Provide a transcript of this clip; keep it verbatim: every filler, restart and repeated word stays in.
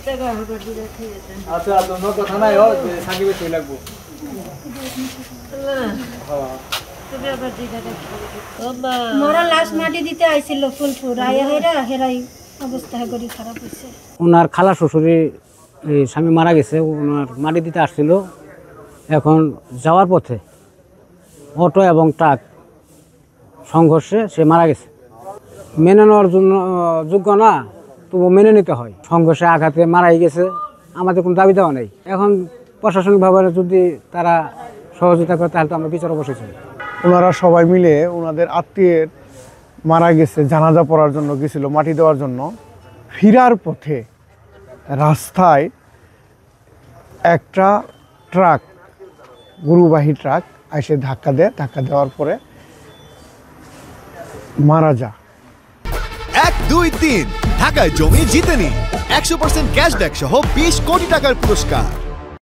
আচ্ছা তোমরা কথা নাই ও যে সাকিবে কই লাগবো হ্যাঁ মোরা লাশ মাটি দিতে আইছিল ফুলপুর আয়া হেরা হেরাই অবস্থা গরি খারাপ হইছে। ওনার খালা শ্বশুরে স্বামী মারা গেছে, ওনার মাটি দিতে আসছিল। এখন যাওয়ার পথে অটো এবং ট্রাক সংঘর্ষে সে মারা গেছে। মেনে নেওয়ার জন্য যোগ্য না, তবু মেনে নিতে হয়। সংঘর্ষে আঘাতে মারাই গেছে, আমাদের কোনো দাবি দেওয়া নেই। এখন প্রশাসনিকভাবে যদি তারা সহযোগিতা করে তাহলে তো আমরা বিচার অবশ্যই চাই। ওনারা সবাই মিলে ওনাদের আত্মীয়ের মারা গেছে জানাজা পড়ার জন্য গেছিল, মাটি দেওয়ার জন্য। ফিরার পথে রাস্তায় একটা ট্রাক, গরুবাহী ট্রাক এসে ধাক্কা দেয়। ধাক্কা দেওয়ার পরে মারা যায়। এক দুই তিন ঢাকায় জমি জিতে নি একশো পার্সেন্ট ক্যাশব্যাক সহ বিশ কোটি টাকার পুরস্কার।